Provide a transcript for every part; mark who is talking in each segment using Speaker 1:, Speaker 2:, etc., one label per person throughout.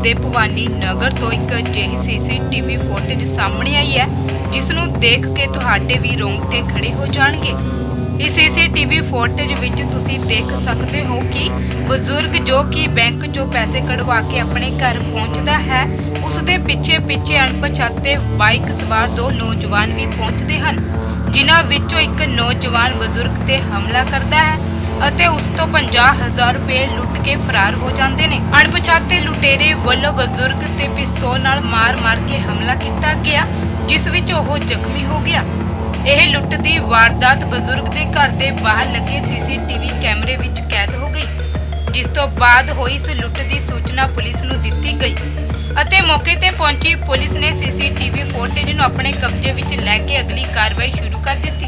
Speaker 1: ਦੇ ਭਵਾਨੀ ਨਗਰ ਤੋਂ ਇੱਕ ਅਜਿਹੀ CCTV ਫੁਟੇਜ ਸਾਹਮਣੇ ਆਈ ਹੈ ਜਿਸ ਨੂੰ ਦੇਖ ਕੇ ਤੁਹਾਡੇ ਵੀ ਰੋਂਗਟੇ ਖੜੇ ਹੋ ਜਾਣਗੇ। इस CCTV फुटेज विच तुसी देख सकते हो कि बजुर्ग जो कि बैंक चो पैसे कढ़वा के अपने घर पहुंचता है, उसदे पिछे पिछे अणपछाते बाइक सवार दो नौजवान भी पहुंचते हैं, जिन्हां विचों एक नौजवान बजुर्ग ते हमला करता है ਅਤੇ ਉਸ ਤੋਂ 50,000 रुपए लुट के फरार हो जाते हैं। अणपछाते लुटेरे वालों बजुर्ग ते पिस्तौल नाल मार के हमला किया गया, जिस विच ओह जख्मी हो गया। यह लुट की वारदात बजुर्ग के घर के बाहर लगे CCTV कैमरे विच कैद हो गई, जिस तो बाद होई इस लुट की सूचना पुलिस नूं दित्ती गई ਅਤੇ मौके ते पहुंची पुलिस ने CCTV फुटेज नूं अपने कब्जे विच लैके अगली कार्रवाई शुरू कर दी।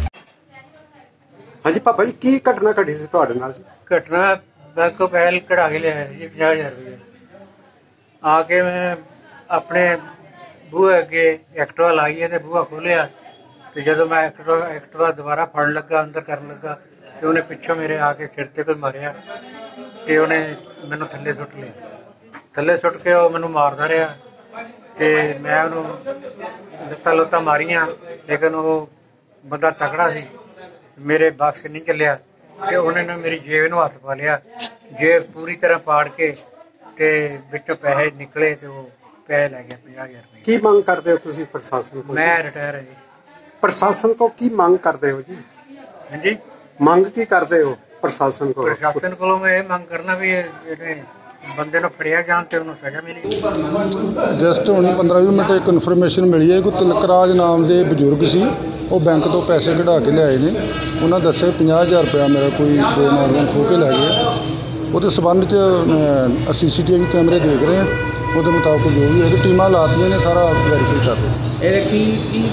Speaker 2: हाँ जी पापा जी, की घटना घटी सी तुहाडे नाल?
Speaker 3: घटना बैंक को पैसे कढ़ा के लिया जी 50,000 रुपये। आके मैं अपने बूहे अगे एक्टिवा लाई है तो बूहा खोलिया, तो जो मैं एक्टिवा दोबारा फड़ लगा अंदर करन लगा तो उन्हें पिछों मेरे आके सिर ते कोई मारिया तो उन्हें मैनू थले सुट लिया। थले सुट के वो मैनू मारदा रहा तो मैं उन्होंने लत्तां लुत्तां मारियां, लेकिन वो बंदा तगड़ा सी, मेरे बक्स नहीं चलिया तो उन्होंने मेरी जेब में हथ पा लिया। जेब पूरी तरह पाड़ के ते विचों पैसे निकले तो वो पैसे लै गया 50,000 रुपये।
Speaker 2: की मांग करते हो तुसी प्रशासन को?
Speaker 3: मैं रिटायर है जी।
Speaker 2: प्रशासन को की मांग करते हो जी?
Speaker 3: हाँ जी,
Speaker 2: मांग की करते हो प्रशासन को?
Speaker 3: प्रशासन को मैं ये मांग करना भी बंदे नूं फड़िया जान ते उन्हें सजा मिली।
Speaker 4: जस्ट हुणे 15-20 मिनट एक इन्फॉर्मेशन मिली है कि तिलकराज नाम के बजुर्ग सी, वो बैंक तो पैसे कढ़ा के लियाए ने। उन्होंने दस्से 50,000 रुपया मेरा कोई दो नौजवान खो के लै गए। वो संबंध CCTV कैमरे देख रहे हैं, वो मुताबिक जो भी है टीमां लातियां ने सारा वैरीफाई कर रहे हैं।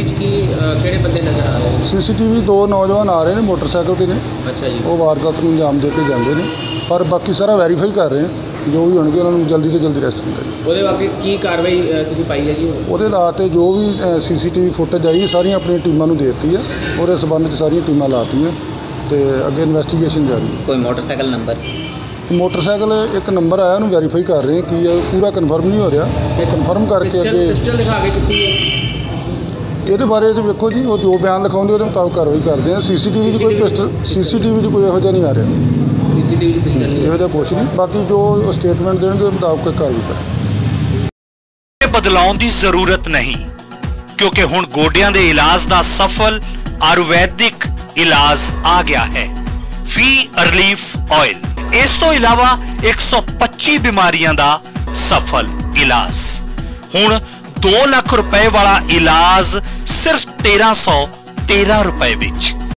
Speaker 4: CCTV दो नौजवान आ रहे हैं मोटरसाइकिल से ने। अच्छा जी। वो वारदात को अंजाम दे के जाते हैं, पर बाकी सारा वैरीफाई कर रहे हैं, जो भी होंगे उन्होंने जल्दी तो जल्दी अरेस्ट किया।
Speaker 5: ਉਹਦੇ ਵਾਕਈ ਕੀ ਕਾਰਵਾਈ ਤੁਸੀਂ ਪਾਈ ਹੈ ਜੀ?
Speaker 4: ਉਹਦੇ ਲਾਤੇ ਜੋ ਵੀ CCTV ਫੁਟੇਜ ਆਈ ਸਾਰੀਆਂ ਆਪਣੀਆਂ ਟੀਮਾਂ ਨੂੰ ਦੇ ਦਿੱਤੀ ਹੈ, ਉਹਦੇ ਸੰਬੰਧ 'ਚ ਸਾਰੀਆਂ ਟੀਮਾਂ ਲਾਤੀਆਂ ਤੇ ਅੱਗੇ ਇਨਵੈਸਟੀਗੇਸ਼ਨ ਜਾਰੀ ਹੈ।
Speaker 5: ਕੋਈ ਮੋਟਰਸਾਈਕਲ ਨੰਬਰ?
Speaker 4: ਮੋਟਰਸਾਈਕਲ ਇੱਕ ਨੰਬਰ ਆਇਆ, ਉਹਨੂੰ ਵੈਰੀਫਾਈ ਕਰ ਰਹੇ ਹਾਂ, ਕੀ ਹੈ ਪੂਰਾ ਕਨਫਰਮ ਨਹੀਂ ਹੋ ਰਿਹਾ, ਇਹ ਕਨਫਰਮ ਕਰਕੇ ਅੱਗੇ
Speaker 5: ਪਿਸਟਲ ਦਿਖਾ ਕੇ ਕੀਤੀ ਹੈ।
Speaker 4: ਇਹਦੇ ਬਾਰੇ ਤੇ ਵੇਖੋ ਜੀ, ਉਹ ਜੋ ਬਿਆਨ ਲਿਖਾਉਂਦੇ ਉਹਦੇ ਮੁਤਾਬਕ ਕਾਰਵਾਈ ਕਰਦੇ ਆ। CCTV 'ਚ ਕੋਈ ਪਿਸਟਲ CCTV 'ਚ ਕੋਈ ਇਹੋ ਜਿਹਾ ਨਹੀਂ ਆ ਰਿਹਾ,
Speaker 5: CCTV 'ਚ ਪਿਸਟਲ ਨਹੀਂ
Speaker 4: ਇਹੋ ਜਿਹਾ ਕੁਛ ਨਹੀਂ। ਬਾਕੀ ਜੋ ਸਟੇਟਮੈਂਟ ਦੇਣਗੇ ਉਹਦੇ ਮੁਤਾਬਕ ਕਾਰਵਾਈ ਕਰਾਂਗੇ।
Speaker 6: ਬਦਲਾਉਣ ਦੀ ਜ਼ਰੂਰਤ ਨਹੀਂ, ਕਿਉਂਕਿ ਹੁਣ ਗੋਡਿਆਂ ਦੇ ਇਲਾਜ ਦਾ ਸਫਲ ਆਯੁਰਵੈਦਿਕ ਇਲਾਜ ਆ ਗਿਆ ਹੈ, ਫੀ ਰਿਲੀਫ ਆਇਲ। ਇਸ ਤੋਂ ਇਲਾਵਾ 125 ਬਿਮਾਰੀਆਂ ਦਾ ਸਫਲ ਇਲਾਜ। ਹੁਣ 2 ਲੱਖ ਰੁਪਏ ਵਾਲਾ ਇਲਾਜ ਸਿਰਫ 1313 ਰੁਪਏ ਵਿੱਚ।